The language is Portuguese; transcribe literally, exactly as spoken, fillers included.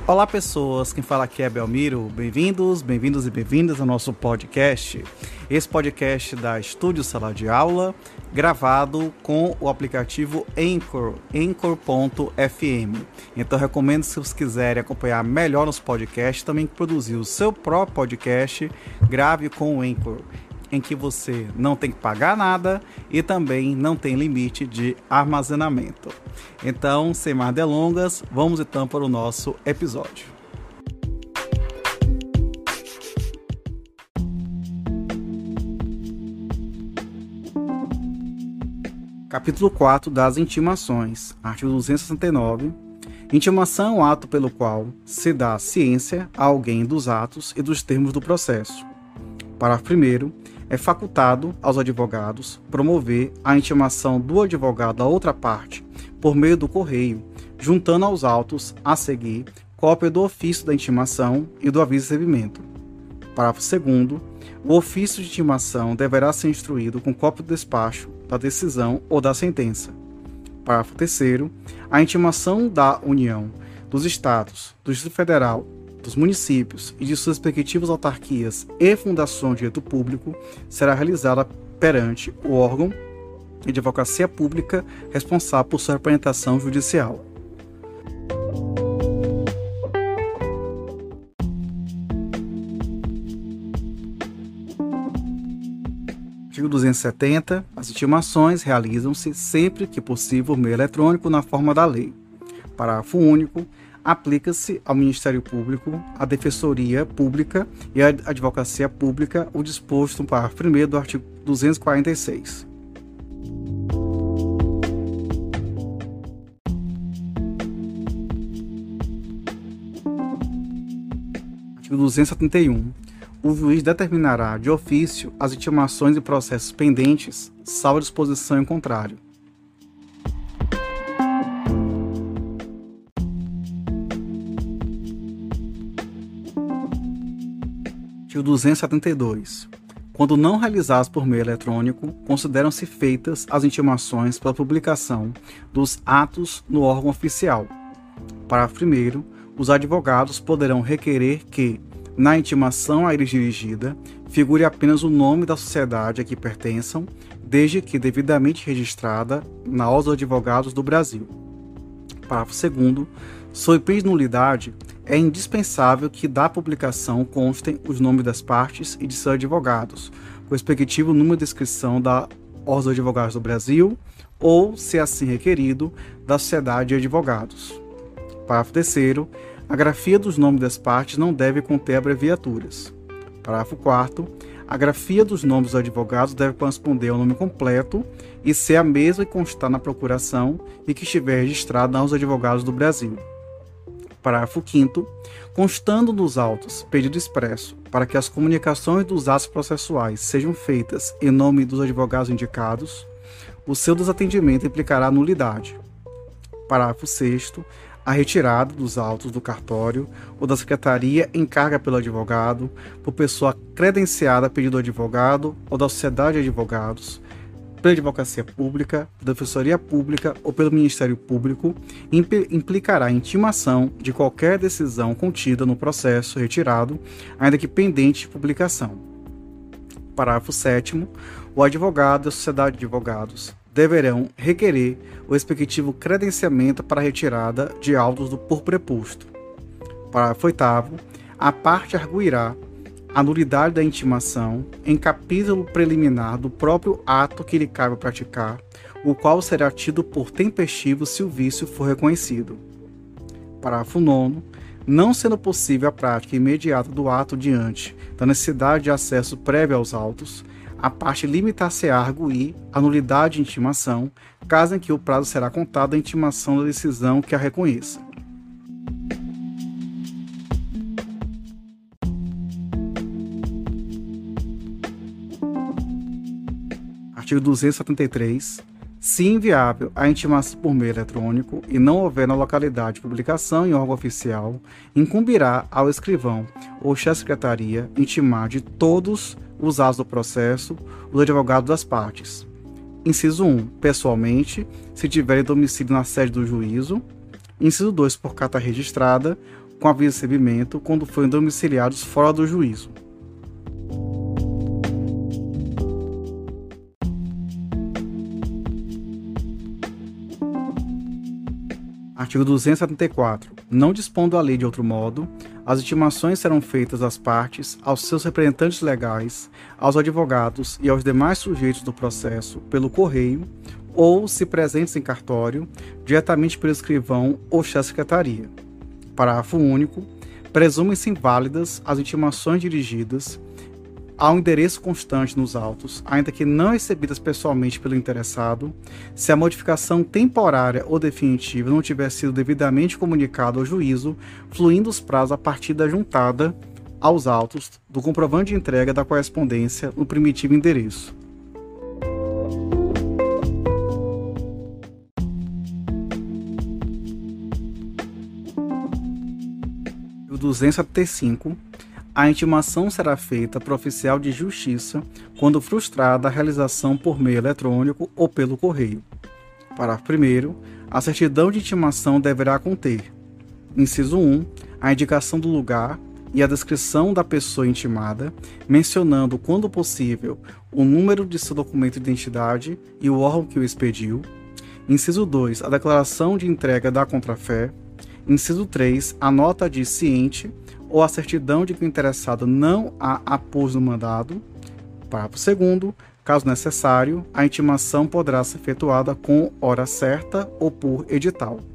Olá pessoas, quem fala aqui é Belmiro, bem-vindos, bem-vindos e bem-vindas ao nosso podcast. Esse podcast da Estúdio Sala de Aula, gravado com o aplicativo Anchor, anchor ponto f m. Então recomendo, se vocês quiserem acompanhar melhor nos podcasts, também produzir o seu próprio podcast, grave com o Anchor, em que você não tem que pagar nada e também não tem limite de armazenamento. Então, sem mais delongas, vamos então para o nosso episódio. Capítulo quatro das intimações, artigo duzentos e sessenta e nove. Intimação é um ato pelo qual se dá ciência a alguém dos atos e dos termos do processo. Parágrafo primeiro. É facultado aos advogados promover a intimação do advogado à outra parte por meio do correio, juntando aos autos a seguir cópia do ofício da intimação e do aviso de recebimento. Parágrafo segundo. O ofício de intimação deverá ser instruído com cópia do despacho, da decisão ou da sentença. Parágrafo terceiro. A intimação da União, dos Estados, do Distrito Federal, dos municípios e de suas respectivas autarquias e fundações de direito público será realizada perante o órgão de advocacia pública responsável por sua representação judicial. Artigo duzentos e setenta. As intimações realizam-se sempre que possível por meio eletrônico na forma da lei. Parágrafo único. Aplica-se ao Ministério Público, à Defensoria Pública e à Advocacia Pública o disposto no parágrafo primeiro do artigo duzentos e quarenta e seis. Artigo duzentos e setenta e um. O juiz determinará de ofício as intimações e processos pendentes, salvo disposição em contrário. Artigo duzentos e setenta e dois. Quando não realizadas por meio eletrônico, consideram-se feitas as intimações para publicação dos atos no órgão oficial. Parágrafo primeiro. Os advogados poderão requerer que, na intimação a eles dirigida, figure apenas o nome da sociedade a que pertençam, desde que devidamente registrada na Ordem dos Advogados do Brasil. Parágrafo segundo. Sob pena de nulidade, é indispensável que da publicação constem os nomes das partes e de seus advogados, com o respectivo número de inscrição da Ordem dos Advogados do Brasil ou, se assim requerido, da Sociedade de Advogados. Parágrafo terceiro. A grafia dos nomes das partes não deve conter abreviaturas. Parágrafo quarto. A grafia dos nomes dos advogados deve corresponder ao nome completo e ser a mesma que constar na procuração e que estiver registrada na Ordem dos Advogados do Brasil. Parágrafo quinto. Constando nos autos pedido expresso para que as comunicações dos atos processuais sejam feitas em nome dos advogados indicados, o seu desatendimento implicará nulidade. Parágrafo sexto. A retirada dos autos do cartório ou da secretaria em carga pelo advogado, por pessoa credenciada a pedido do advogado ou da sociedade de advogados, pela advocacia pública, pela defensoria pública ou pelo Ministério Público, implicará intimação de qualquer decisão contida no processo retirado, ainda que pendente de publicação. Parágrafo sétimo. O advogado e a sociedade de advogados deverão requerer o respectivo credenciamento para a retirada de autos do por preposto. Parágrafo oitavo. A parte arguirá a nulidade da intimação em capítulo preliminar do próprio ato que lhe cabe praticar, o qual será tido por tempestivo se o vício for reconhecido. Parágrafo nono. Não sendo possível a prática imediata do ato diante da necessidade de acesso prévio aos autos, a parte limitar-se-á a arguir a nulidade de intimação, caso em que o prazo será contado da intimação da decisão que a reconheça. Artigo duzentos e setenta e três. Se inviável a intimação por meio eletrônico e não houver na localidade de publicação em órgão oficial, incumbirá ao escrivão ou chefe de secretaria intimar de todos os atos do processo os advogados das partes. Inciso um. Pessoalmente, se tiverem domicílio na sede do juízo. Inciso dois. Por carta registrada com aviso de recebimento quando forem domiciliados fora do juízo. Artigo duzentos e setenta e quatro. Não dispondo a lei de outro modo, as intimações serão feitas às partes, aos seus representantes legais, aos advogados e aos demais sujeitos do processo pelo correio ou, se presentes em cartório, diretamente pelo escrivão ou chefe de secretaria. Parágrafo único. Presumem-se inválidas as intimações dirigidas ao endereço constante nos autos, ainda que não recebidas pessoalmente pelo interessado, se a modificação temporária ou definitiva não tiver sido devidamente comunicada ao juízo, fluindo os prazos a partir da juntada aos autos do comprovante de entrega da correspondência no primitivo endereço. duzentos e setenta e cinco. A intimação será feita por oficial de justiça quando frustrada a realização por meio eletrônico ou pelo correio. Parágrafo primeiro. A certidão de intimação deverá conter: inciso um. A indicação do lugar e a descrição da pessoa intimada, mencionando, quando possível, o número de seu documento de identidade e o órgão que o expediu. Inciso dois. A declaração de entrega da contrafé. Inciso três. A nota de ciente ou a certidão de que o interessado não a apôs no mandado. Parágrafo segundo. Caso necessário, a intimação poderá ser efetuada com hora certa ou por edital.